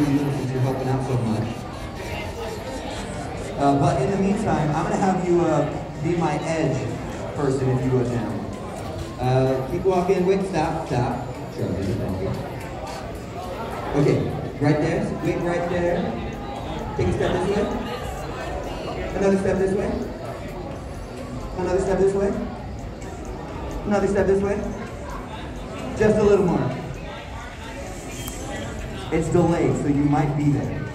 since you're helping out so much. But in the meantime, I'm going to have you be my edge person if you go down. Keep walking. Wait, stop. Sure, thank you. Okay, right there. Wait right there. Take a step this way. Another step this way. Another step this way. Another step this way. Just a little more. It's delayed, so you might be there.